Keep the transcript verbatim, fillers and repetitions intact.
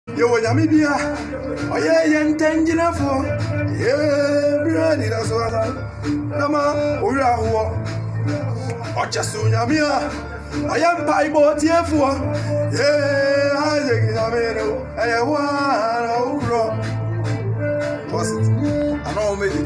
Yo, Yamibia, oh yeah, yen tengina for, yeah, brady, that's what I Nama, Ura, or just soon, Yamia, I am pie boat here for, yeah, I think I'm a one, oh, what's it? I know, maybe.